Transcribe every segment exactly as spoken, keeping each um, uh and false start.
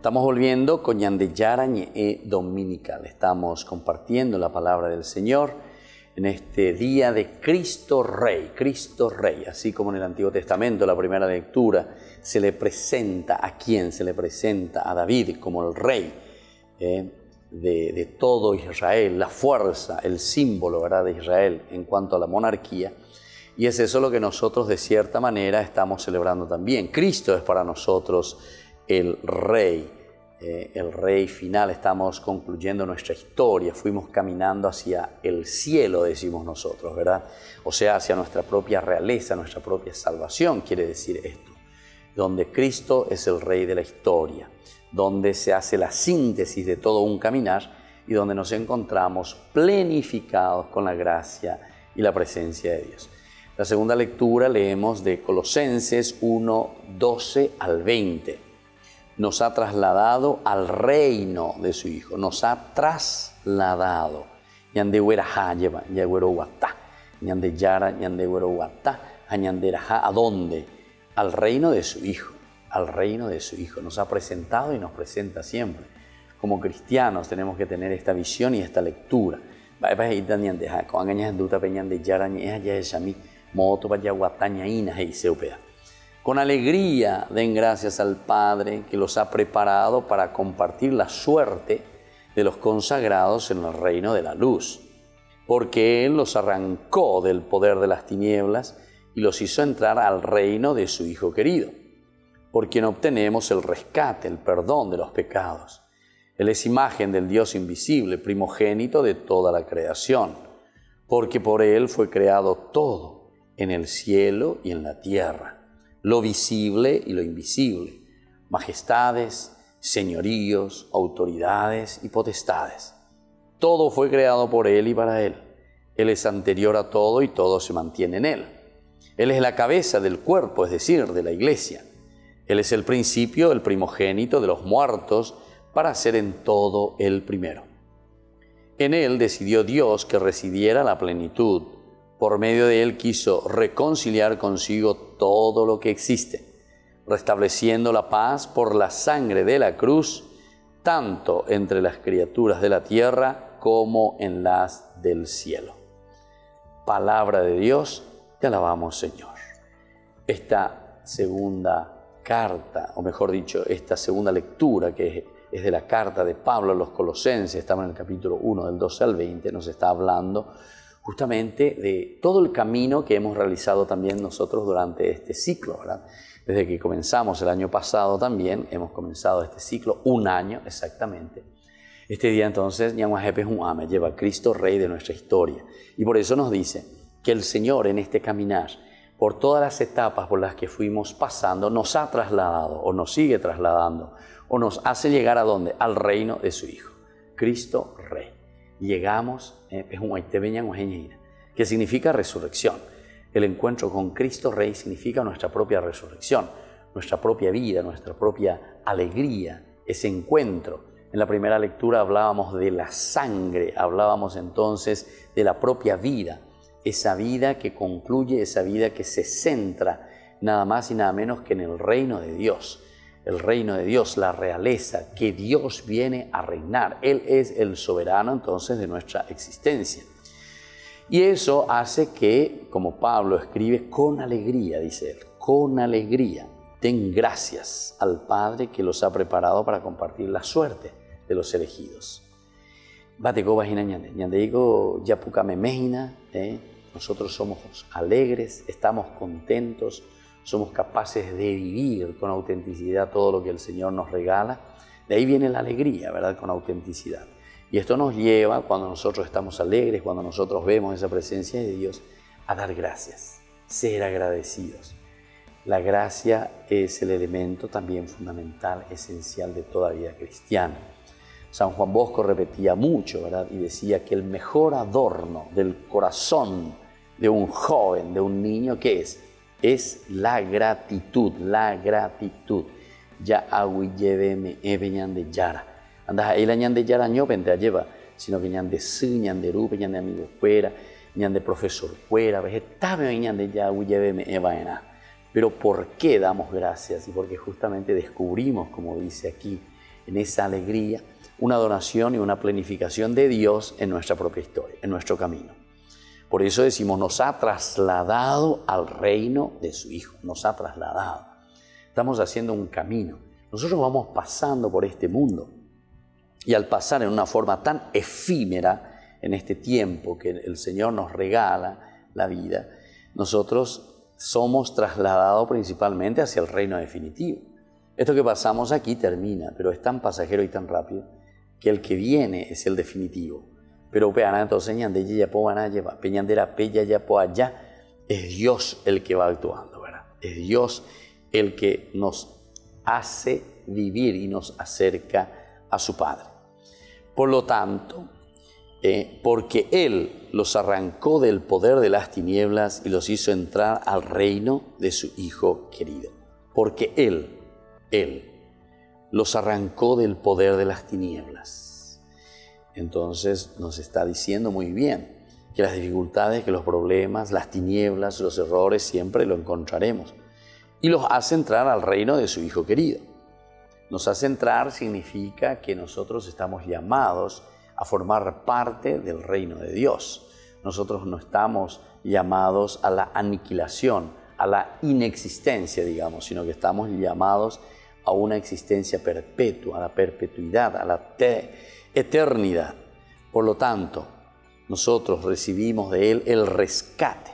Estamos volviendo con Ñandeyara Ñe'e Dominical. Estamos compartiendo la palabra del Señor en este día de Cristo Rey, Cristo Rey. Así como en el Antiguo Testamento, la primera lectura, se le presenta a quién, se le presenta a David como el rey eh, de, de todo Israel, la fuerza, el símbolo, ¿verdad?, de Israel en cuanto a la monarquía. Y es eso lo que nosotros de cierta manera estamos celebrando también. Cristo es para nosotros el Rey, eh, el Rey final. Estamos concluyendo nuestra historia, fuimos caminando hacia el cielo, decimos nosotros, ¿verdad? O sea, hacia nuestra propia realeza, nuestra propia salvación, quiere decir esto. Donde Cristo es el Rey de la historia, donde se hace la síntesis de todo un caminar y donde nos encontramos plenificados con la gracia y la presencia de Dios. La segunda lectura leemos de Colosenses uno, doce al veinte. Nos ha trasladado al reino de su Hijo, nos ha trasladado. ¿A dónde? Al reino de su Hijo, al reino de su Hijo. Nos ha presentado y nos presenta siempre. Como cristianos tenemos que tener esta visión y esta lectura. Con alegría den gracias al Padre que los ha preparado para compartir la suerte de los consagrados en el reino de la luz, porque Él los arrancó del poder de las tinieblas y los hizo entrar al reino de su Hijo querido, por quien obtenemos el rescate, el perdón de los pecados. Él es imagen del Dios invisible, primogénito de toda la creación, porque por Él fue creado todo, en el cielo y en la tierra, lo visible y lo invisible, majestades, señoríos, autoridades y potestades. Todo fue creado por Él y para Él. Él es anterior a todo y todo se mantiene en Él. Él es la cabeza del cuerpo, es decir, de la iglesia. Él es el principio, el primogénito de los muertos, para ser en todo el primero. En Él decidió Dios que residiera la plenitud. Por medio de Él quiso reconciliar consigo todo lo que existe, restableciendo la paz por la sangre de la cruz, tanto entre las criaturas de la tierra como en las del cielo. Palabra de Dios, te alabamos, Señor. Esta segunda carta, o mejor dicho, esta segunda lectura que es de la carta de Pablo a los Colosenses, estamos en el capítulo uno del doce al veinte, nos está hablando justamente de todo el camino que hemos realizado también nosotros durante este ciclo, ¿verdad? Desde que comenzamos el año pasado también, hemos comenzado este ciclo, un año exactamente. Este día entonces, me lleva a Cristo Rey de nuestra historia. Y por eso nos dice que el Señor en este caminar, por todas las etapas por las que fuimos pasando, nos ha trasladado o nos sigue trasladando o nos hace llegar a ¿dónde? Al reino de su Hijo, Cristo Rey. Llegamos, eh, que significa resurrección. El encuentro con Cristo Rey significa nuestra propia resurrección, nuestra propia vida, nuestra propia alegría, ese encuentro. En la primera lectura hablábamos de la sangre, hablábamos entonces de la propia vida, esa vida que concluye, esa vida que se centra nada más y nada menos que en el reino de Dios. El reino de Dios, la realeza, que Dios viene a reinar. Él es el soberano entonces de nuestra existencia. Y eso hace que, como Pablo escribe, con alegría, dice él, con alegría, den gracias al Padre que los ha preparado para compartir la suerte de los elegidos. Nosotros somos alegres, estamos contentos, somos capaces de vivir con autenticidad todo lo que el Señor nos regala. De ahí viene la alegría, ¿verdad? Con autenticidad. Y esto nos lleva, cuando nosotros estamos alegres, cuando nosotros vemos esa presencia de Dios, a dar gracias, ser agradecidos. La gracia es el elemento también fundamental, esencial de toda vida cristiana. San Juan Bosco repetía mucho, ¿verdad? Y decía que el mejor adorno del corazón de un joven, de un niño, ¿qué es? Es la gratitud, la gratitud. Ya agui lleveme ebe ñande yara. Andas ahí la ñande yara ño pente lleva, sino que ñande su, ñande rupe, ñande amigo fuera, ñande profesor fuera, vegetame ñande ya agui lleveme eba ena. Pero ¿por qué damos gracias? Y porque justamente descubrimos, como dice aquí en esa alegría, una adoración y una planificación de Dios en nuestra propia historia, en nuestro camino. Por eso decimos, nos ha trasladado al reino de su Hijo, nos ha trasladado. Estamos haciendo un camino. Nosotros vamos pasando por este mundo y al pasar en una forma tan efímera en este tiempo que el Señor nos regala la vida, nosotros somos trasladados principalmente hacia el reino definitivo. Esto que pasamos aquí termina, pero es tan pasajero y tan rápido que el que viene es el definitivo. Pero peana entonces ñande ya po van lleva peñandera pella ya po allá, es Dios el que va actuando, ¿verdad? Es Dios el que nos hace vivir y nos acerca a su Padre. Por lo tanto, eh, porque Él los arrancó del poder de las tinieblas y los hizo entrar al reino de su Hijo querido. Porque Él, Él, los arrancó del poder de las tinieblas. Entonces nos está diciendo muy bien que las dificultades, que los problemas, las tinieblas, los errores siempre lo encontraremos. Y los hace entrar al reino de su Hijo querido. Nos hace entrar significa que nosotros estamos llamados a formar parte del reino de Dios. Nosotros no estamos llamados a la aniquilación, a la inexistencia, digamos, sino que estamos llamados a una existencia perpetua, a la perpetuidad, a la eternidad. Por lo tanto, nosotros recibimos de Él el rescate.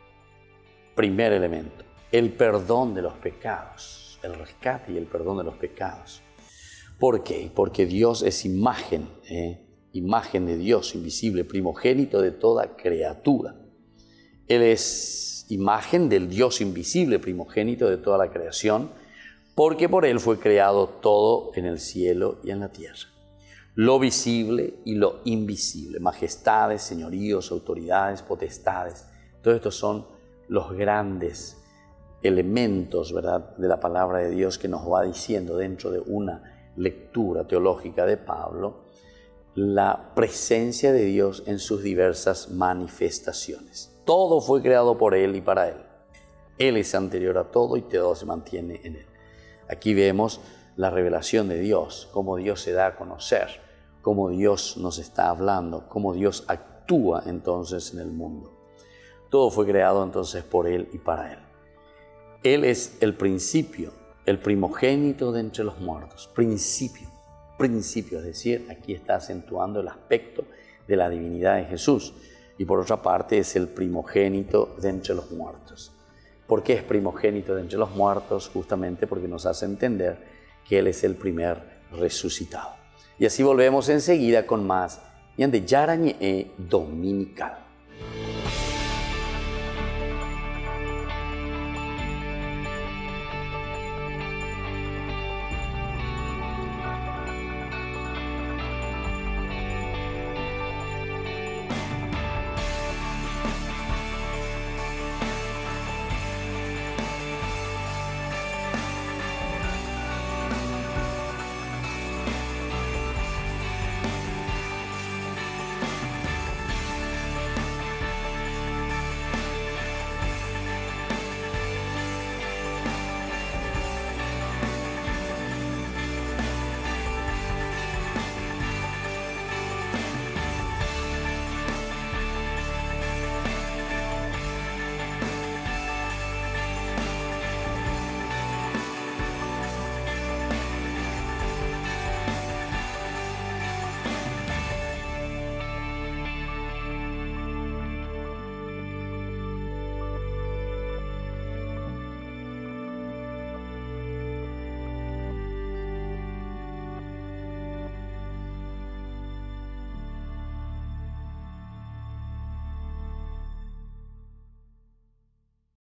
Primer elemento, el perdón de los pecados, el rescate y el perdón de los pecados. ¿Por qué? Porque Dios es imagen, ¿eh? imagen de Dios invisible, primogénito de toda criatura. Él es imagen del Dios invisible, primogénito de toda la creación, porque por Él fue creado todo en el cielo y en la tierra. Lo visible y lo invisible, majestades, señoríos, autoridades, potestades, todos estos son los grandes elementos, ¿verdad?, de la palabra de Dios que nos va diciendo dentro de una lectura teológica de Pablo, la presencia de Dios en sus diversas manifestaciones. Todo fue creado por Él y para Él. Él es anterior a todo y todo se mantiene en Él. Aquí vemos la revelación de Dios, cómo Dios se da a conocer, cómo Dios nos está hablando, cómo Dios actúa entonces en el mundo. Todo fue creado entonces por Él y para Él. Él es el principio, el primogénito de entre los muertos, principio. Principio, es decir, aquí está acentuando el aspecto de la divinidad de Jesús y por otra parte es el primogénito de entre los muertos. ¿Por qué es primogénito de entre los muertos? Justamente porque nos hace entender que Él es el primer resucitado. Y así volvemos enseguida con más Ñande Yarañe Dominical.